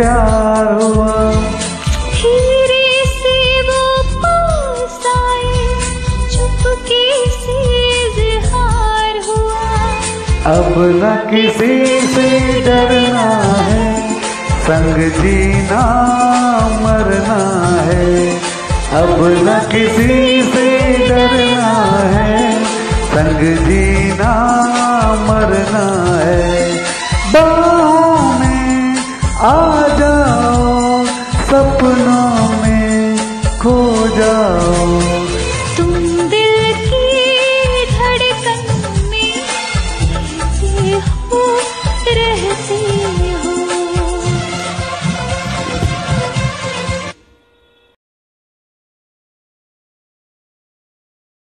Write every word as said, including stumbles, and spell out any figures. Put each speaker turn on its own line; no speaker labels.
प्यार हुआ।
धीरे से वो पास आए, चुपके से इज़हार हुआ।
अब न किसी से डरना है, संग जीना मरना है। अब न किसी से डरना है, संग जीना मरना है। बाहों में आ जाओ, सपनों में खो जाओ।
तुम दिल की धड़कन में रहते हो, रहते